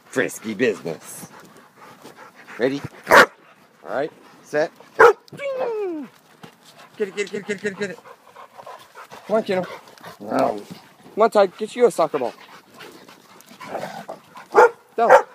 frisky business. Ready? Alright, set. Get it. Come on, Keno. Come on, Todd, get you a soccer ball. Stella.